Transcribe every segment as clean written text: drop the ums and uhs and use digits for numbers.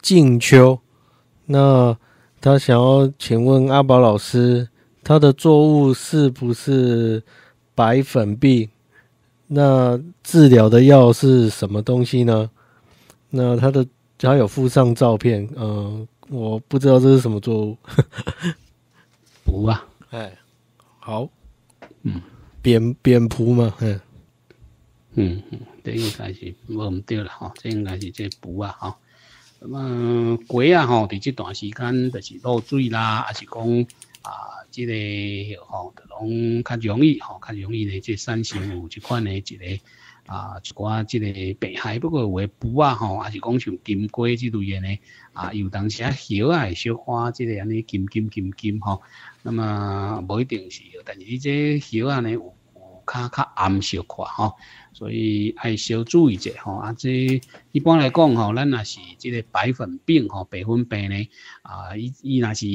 静秋，那他想要请问阿宝老师，他的作物是不是白粉病？那治疗的药是什么东西呢？那他有附上照片，我不知道这是什么作物。 脯啊， 哎，好，扁蒲嘛， 这应该是无唔对啦吼，这应该是这脯啊吼。那么鸡啊吼，伫这段时间就是漏水啦，还是讲这个吼，就拢较容易呢，这产生有这款的一个一寡这个病害。不过有的脯啊吼，还是讲像金龟这类的呢，有当时叶啊会小花这个安尼金吼。那么无一定是，但是你这叶啊呢有较暗色块吼，所以爱小注意者吼。这一般来讲吼，咱若是这个白粉病吼，白粉病呢，伊若是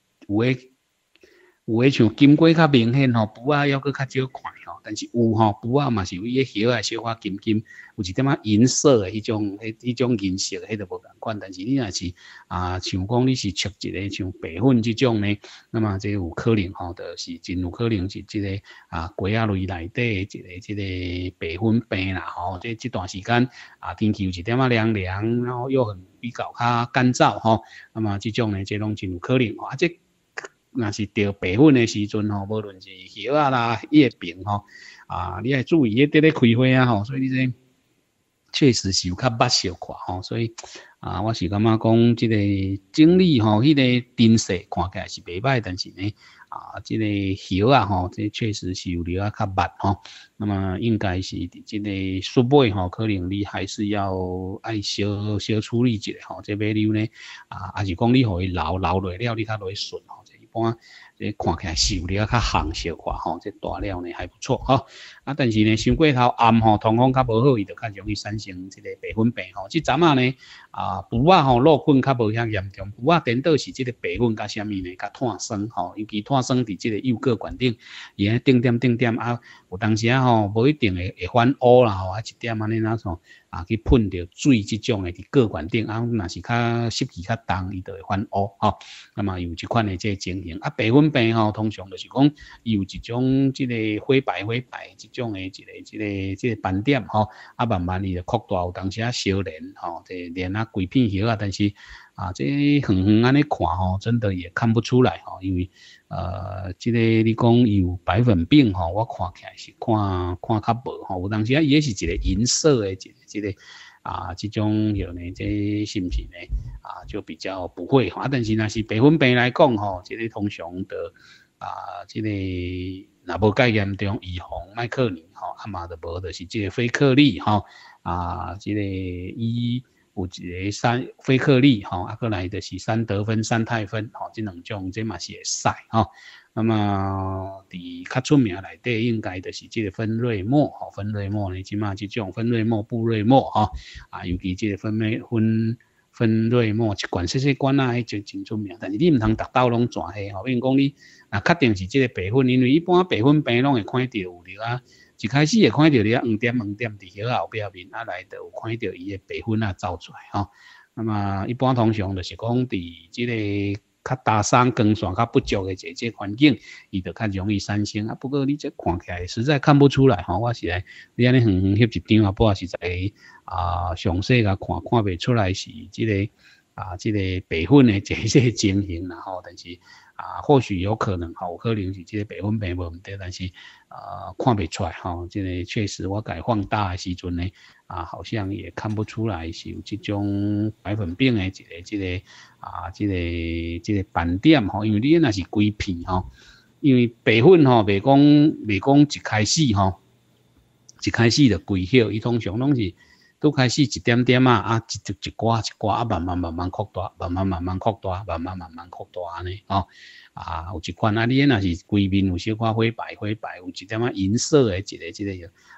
有诶像金龟较明显吼，脯啊还佫较少看吼，但是有吼脯啊嘛是有伊诶叶啊小花金，有一点银色诶迄种银色诶，迄都无共款。但是你若是像讲你是测一个像白粉即种呢，那么这有可能吼，就是真有可能是这个鸡仔类内底这个白粉病啦吼。这段时间天气有一点凉，然后又很比较干燥吼，那么即种呢，这拢真有可能吼。这若是得白粉的时阵吼，无论是叶啊啦、叶柄吼，你要注意迄咧开花啊吼，所以你这确实是有较捌小看吼，所以我是感觉讲这个整理吼，迄个灯色看起来是袂歹，但是呢这个叶啊吼，这确实是有了较捌吼，那么应该是这个树尾吼，可能你还是要爱小处理一下吼，这尾瘤呢还是讲你互伊留落了，你较容易顺吼。一般这看起来是有了较红色化吼，这大了呢还不错吼。但是呢，伤过头暗吼，通风较无好，伊就较容易产生这个白粉病吼。即阵呢，脯啊吼落粉较无遐严重，脯啊颠倒是这个白粉甲啥物呢？甲炭酸吼，尤其炭酸伫这个幼割管顶，伊安定点有当时吼无一定会反乌啦吼，一点安尼那种去喷着水即种的伫割管顶，若是较湿气较重，伊就会反乌吼。那么有即款的这情形白粉病吼，通常就是讲有一种这个灰白即种的这个斑点吼，慢慢伊就扩大，有当时小连吼，这连规片叶但是这远安尼看吼，真的也看不出来吼，因为这个你讲有白粉病吼，我看起来是看较无吼，有当时伊也是一个银色的这个这种药呢，这是不是呢？就比较不会但是若是白粉病来讲吼，这个通常的这个若无介严重，预防麦克宁吼，嘛就无就是这个菲克利吼这个伊有一个菲克利吼，过来就是三德芬、三泰芬吼，这两种这嘛是会使吼。那么伫较出名内底应该就是这个芬瑞莫吼，芬瑞莫呢，即马这种芬瑞莫、布瑞莫吼尤其这个芬瑞莫一罐细罐就真出名，但是你唔通逐兜拢全黑吼，因为讲你确定是这个白粉，因为一般白粉病拢会看到有了一开始会看到了黄点伫叶后壁面来就有看到伊的白粉走出来吼。那么一般通常就是讲伫这个较大山光线较不足的这环境，伊就较容易产生不过你这看起来实在看不出来吼，我是来你安尼远翕一张不实在详细看袂出来是这个这个白粉的这些情形啦吼，但是或许有可能有可能是这个白粉病无问题，但是看袂出来吼，这个确实我改放大的时阵呢好像也看不出来是有这种白粉病的这个斑点吼，因为你若是规片吼，因为白粉吼袂讲一开始吼，一开始就规叶，伊通常拢是拄开始一点点一寡慢慢扩大，慢慢扩大安尼吼有一款你若是规面有小可灰白，有一点银色的这个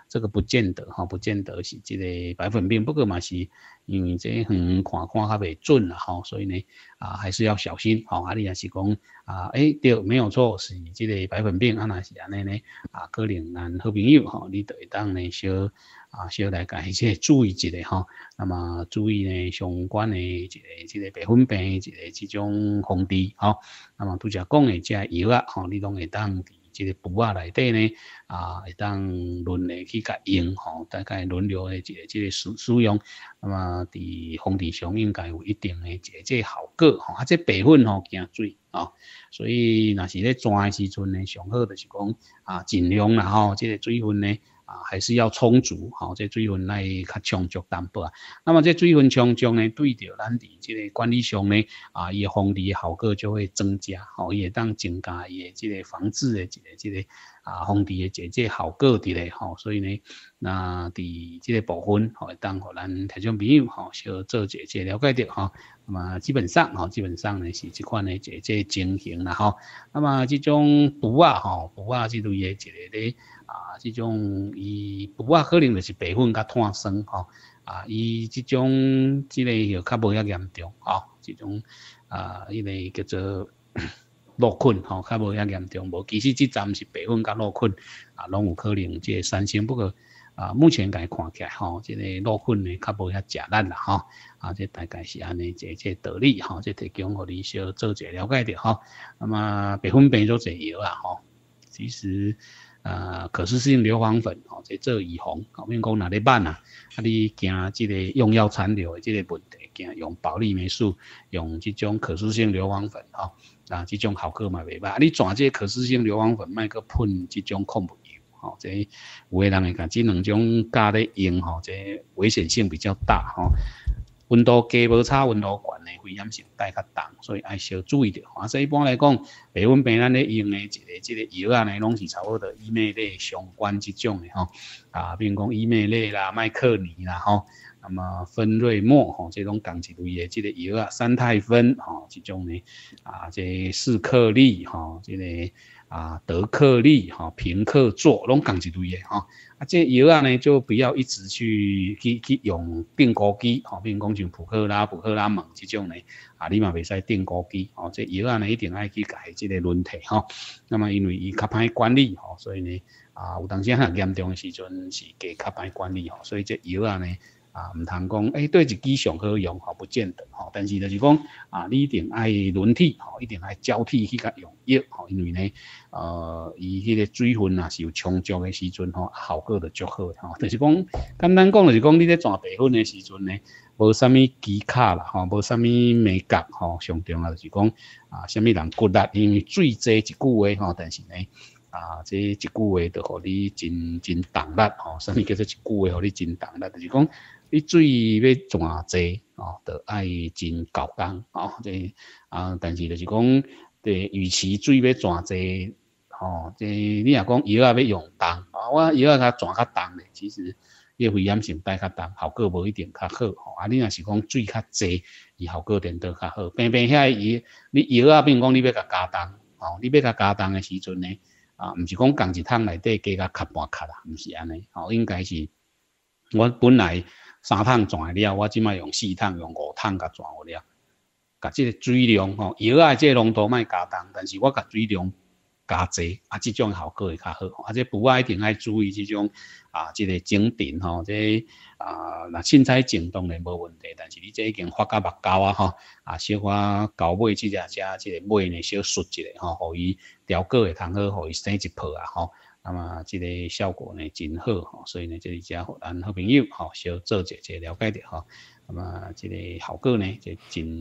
这个不见得不见得是这个白粉病，不过嘛是因为这远看较袂准啦所以呢还是要小心你也是讲对，没有错，是这个白粉病若是安尼呢可能咱好朋友你就会当呢小来甲迄个注意一下那么注意呢相关的这个白粉病一个这种防治那么拄则讲的这药你拢会当伫这个补内底呢会当轮流去甲用大概轮流的这个使用，那么伫防治上应该有一定的这个效果这白粉惊水所以若是咧抓的时阵呢，上好就是讲尽量啦这个水分呢还是要充足这水分来较充足淡薄那么这水分充足呢，对着咱伫这个管理上呢伊的防治的效果就会增加伊会当增加伊的这个防治的这个防治的这个效果伫咧所以呢那伫这个部分会当互咱听众朋友小做一个了解着那么基本上呢是这款的这个情形啦那么这种补这类的一个咧这种伊补可能就是白粉甲碳酸伊这种这个就较无遐严重这种迄个叫做落菌较无遐严重无其实这站是白粉甲落菌拢有可能这个产生不过目前来看起来这个落菌呢较无遐食力啦这大概是安尼这道理这提供互你小做一个了解着那么白粉病做者药其实可湿性硫磺粉这做预防比如讲若咧慢你惊这个用药残留的这个问题惊用保利霉素用这种可湿性硫磺粉这种效果嘛袂歹你转这可湿性硫磺粉莫去喷这种抗菌药这有的人会甲这两种加咧用这危险性比较大温度低无差，温度高的危险性带较重，所以要小注意着所以一般来讲，白粉病咱咧用的这个药呢，拢是差不多伊美类相关这种的比如讲伊美类啦、麦克尼啦那么芬瑞莫这种同一类的这个药三肽芬这种呢这士克利这个德克利平克唑拢同一类的这药呢就不要一直去用定高机比如讲像普克拉蒙这种呢你嘛袂使定高机这药呢一定要去改这个轮替那么因为伊较歹管理所以呢有当时很严重的时阵是较歹管理所以这药呢唔通讲对一支上好用不见得但是就是讲你一定爱轮替一定爱交替去甲用药因为呢伊迄个水分是有充足的时阵效果就足好就是讲简单讲就是讲你咧转白粉的时阵呢无啥物技巧啦无啥物美感上重要就是讲啥物人骨力因为水济一句话但是呢这一句话就互你真动力啥物叫做一句话互你真动力就是讲你水要转济就爱真够工这但是就是讲与其水要转济这你若讲药要用重我药甲转较重咧其实伊危险性带较重效果无一定较好你若是讲水较济伊效果点都较好偏遐你药比如讲你要甲加重你要甲加重的时阵呢毋是讲共一桶内底加较半克啦毋是安尼应该是我本来3桶转了我即摆用4桶用5桶甲转了甲这个水量药这个浓度莫加重但是我甲水量加济这种效果会较好这补一定要注意这种这个整定这若凊彩整当然无问题但是你这已经发到目沟小可交尾这个尾呢小缩一下互伊调过会通好互伊生一泡那么这个效果呢真好所以呢这里遮互咱好朋友小做一个了解着那么这个效果呢就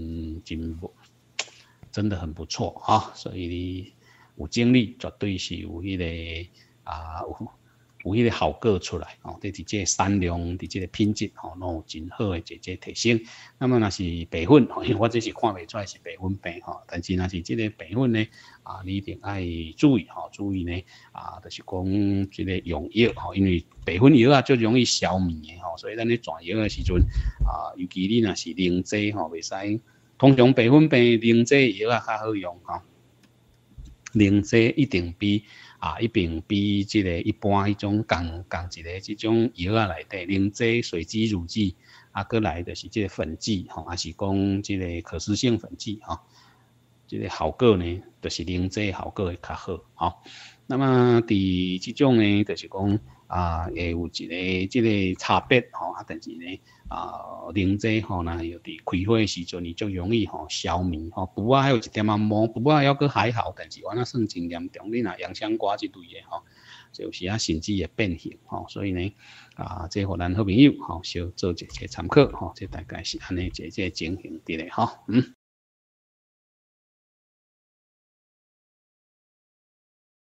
真的很不错所以你有精力绝对是有迄个有迄个效果出来在这个产量伫这个品质拢有真好的这个提升那么若是白粉因为我这是看袂出来是白粉病但是若是这个白粉呢你一定要注意注意呢就是讲这个用药因为白粉药最容易消弭的所以咱咧转药的时阵尤其你若是凝剂袂使通常白粉病凝剂药较好用凝剂一定比一并比即个一般迄种共一个即种药啊内底凝剂、水剂、乳剂，过来就是即个粉剂吼，还是讲即个可食性粉剂吼，即个效果呢，就是凝剂效果会较好吼。那么伫即种呢，就是讲会有一个即个差别吼，但是呢凝剂吼，那又伫开火时阵，伊足容易吼消弭吼，不还有一点仔毛，不还个还好，但是我那算真严重，你若洋香瓜即类的吼，有时甚至会变形吼，所以呢这互咱好朋友吼，小做一个参考吼，这大概是安尼一个情形伫咧吼，